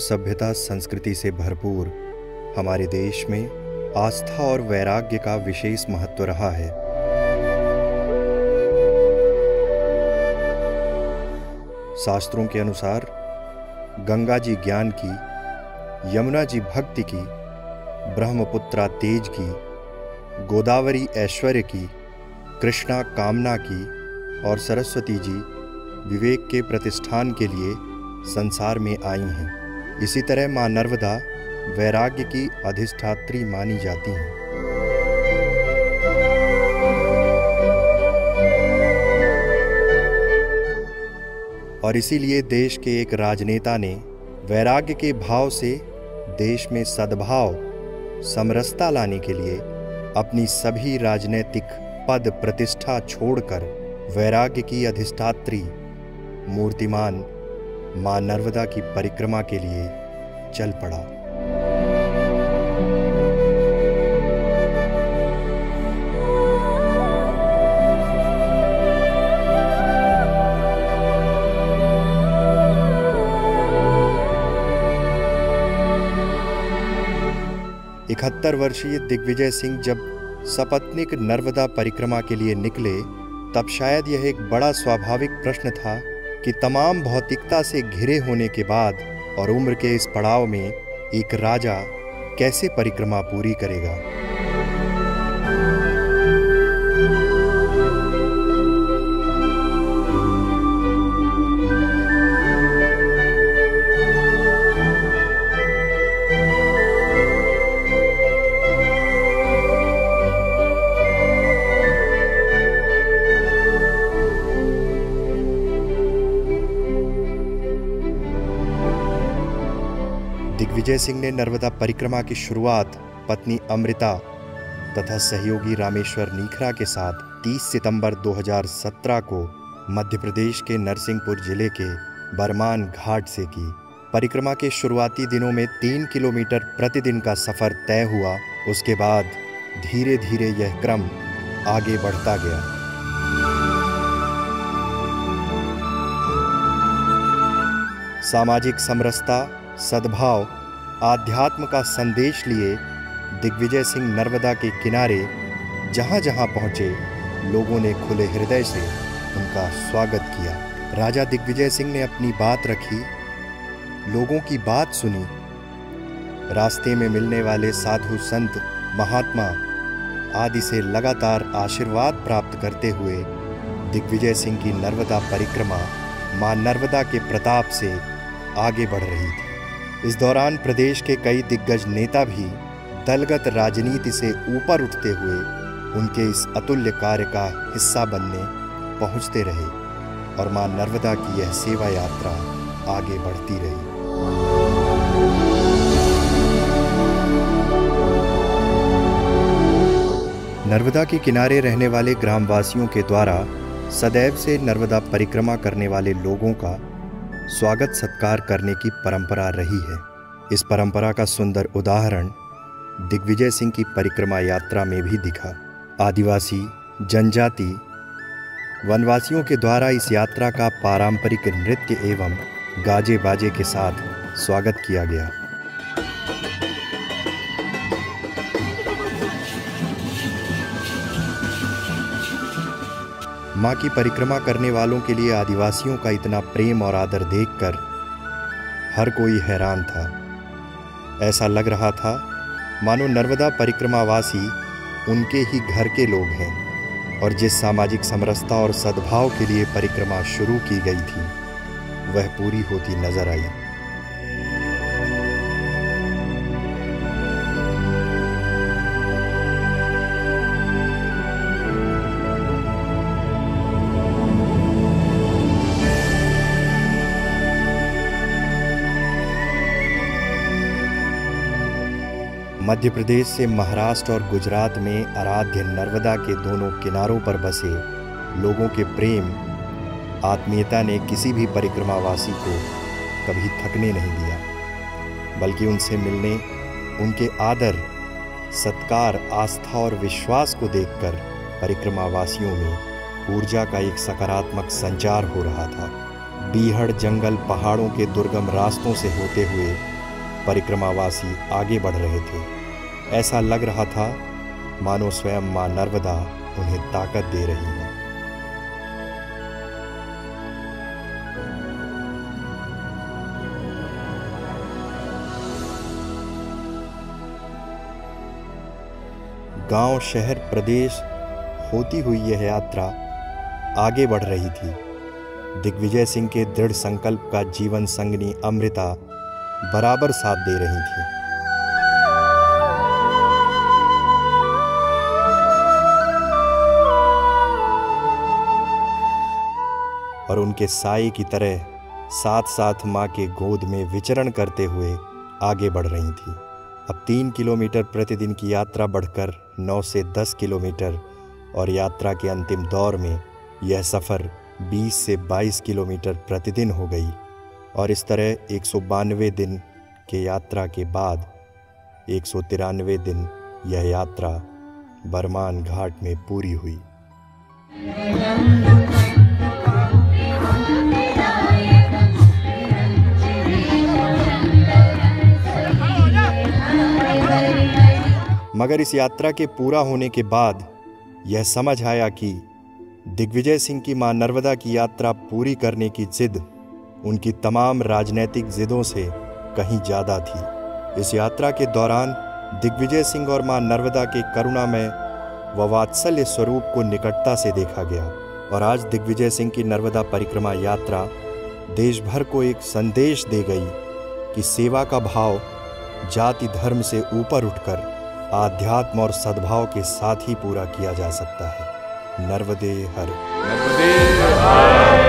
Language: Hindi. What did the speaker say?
सभ्यता संस्कृति से भरपूर हमारे देश में आस्था और वैराग्य का विशेष महत्व रहा है। शास्त्रों के अनुसार गंगा जी ज्ञान की, यमुना जी भक्ति की, ब्रह्मपुत्रा तेज की, गोदावरी ऐश्वर्य की, कृष्णा कामना की और सरस्वती जी विवेक के प्रतिष्ठान के लिए संसार में आई हैं। इसी तरह मां नर्मदा वैराग्य की अधिष्ठात्री मानी जाती हैं। और इसीलिए देश के एक राजनेता ने वैराग्य के भाव से देश में सद्भाव, समरसता लाने के लिए अपनी सभी राजनैतिक पद प्रतिष्ठा छोड़कर वैराग्य की अधिष्ठात्री मूर्तिमान मां नर्मदा की परिक्रमा के लिए चल पड़ा। इकहत्तर वर्षीय दिग्विजय सिंह जब सपत्नीक नर्मदा परिक्रमा के लिए निकले, तब शायद यह एक बड़ा स्वाभाविक प्रश्न था कि तमाम भौतिकता से घिरे होने के बाद और उम्र के इस पड़ाव में एक राजा कैसे परिक्रमा पूरी करेगा। दिग्विजय सिंह ने नर्मदा परिक्रमा की शुरुआत पत्नी अमृता तथा सहयोगी रामेश्वर नीखरा के साथ 30 सितंबर 2017 को मध्य प्रदेश के नरसिंहपुर जिले के बरमान घाट से की। परिक्रमा के शुरुआती दिनों में 3 किलोमीटर प्रतिदिन का सफर तय हुआ। उसके बाद धीरे धीरे यह क्रम आगे बढ़ता गया। सामाजिक समरसता, सद्भाव, आध्यात्म का संदेश लिए दिग्विजय सिंह नर्मदा के किनारे जहां जहां पहुंचे, लोगों ने खुले हृदय से उनका स्वागत किया। राजा दिग्विजय सिंह ने अपनी बात रखी, लोगों की बात सुनी। रास्ते में मिलने वाले साधु संत महात्मा आदि से लगातार आशीर्वाद प्राप्त करते हुए दिग्विजय सिंह की नर्मदा परिक्रमा मां नर्मदा के प्रताप से आगे बढ़ रही थी। इस दौरान प्रदेश के कई दिग्गज नेता भी दलगत राजनीति से ऊपर उठते हुए उनके इस अतुल्य कार्य का हिस्सा बनने पहुंचते रहे और मां नर्मदा की यह सेवा यात्रा आगे बढ़ती रही। नर्मदा के किनारे रहने वाले ग्रामवासियों के द्वारा सदैव से नर्मदा परिक्रमा करने वाले लोगों का स्वागत सत्कार करने की परंपरा रही है। इस परंपरा का सुंदर उदाहरण दिग्विजय सिंह की परिक्रमा यात्रा में भी दिखा। आदिवासी, जनजाति, वनवासियों के द्वारा इस यात्रा का पारंपरिक नृत्य एवं गाजे बाजे के साथ स्वागत किया गया। मां की परिक्रमा करने वालों के लिए आदिवासियों का इतना प्रेम और आदर देखकर हर कोई हैरान था। ऐसा लग रहा था मानो नर्मदा परिक्रमावासी उनके ही घर के लोग हैं और जिस सामाजिक समरसता और सद्भाव के लिए परिक्रमा शुरू की गई थी वह पूरी होती नजर आई। मध्य प्रदेश से महाराष्ट्र और गुजरात में आराध्य नर्मदा के दोनों किनारों पर बसे लोगों के प्रेम, आत्मीयता ने किसी भी परिक्रमावासी को कभी थकने नहीं दिया, बल्कि उनसे मिलने, उनके आदर, सत्कार, आस्था और विश्वास को देखकर परिक्रमावासियों में ऊर्जा का एक सकारात्मक संचार हो रहा था। बीहड़ जंगल, पहाड़ों के दुर्गम रास्तों से होते हुए परिक्रमावासी आगे बढ़ रहे थे। ऐसा लग रहा था मानो स्वयं मां नर्मदा उन्हें ताकत दे रही है। गांव, शहर, प्रदेश होती हुई यह यात्रा आगे बढ़ रही थी। दिग्विजय सिंह के दृढ़ संकल्प का जीवन संगनी अमृता बराबर साथ दे रही थी। और उनके साए की तरह साथ साथ मां के गोद में विचरण करते हुए आगे बढ़ रही थी। अब 3 किलोमीटर प्रतिदिन की यात्रा बढ़कर 9 से 10 किलोमीटर और यात्रा के अंतिम दौर में यह सफ़र 20 से 22 किलोमीटर प्रतिदिन हो गई। और इस तरह 192 दिन के यात्रा के बाद 193 दिन यह यात्रा बरमान घाट में पूरी हुई। मगर इस यात्रा के पूरा होने के बाद यह समझ आया कि दिग्विजय सिंह की मां नर्मदा की यात्रा पूरी करने की जिद उनकी तमाम राजनीतिक जिदों से कहीं ज़्यादा थी। इस यात्रा के दौरान दिग्विजय सिंह और मां नर्मदा के करुणामय व वात्सल्य स्वरूप को निकटता से देखा गया। और आज दिग्विजय सिंह की नर्मदा परिक्रमा यात्रा देश भर को एक संदेश दे गई कि सेवा का भाव जाति धर्म से ऊपर उठकर आध्यात्म और सद्भाव के साथ ही पूरा किया जा सकता है। नर्मदे हर।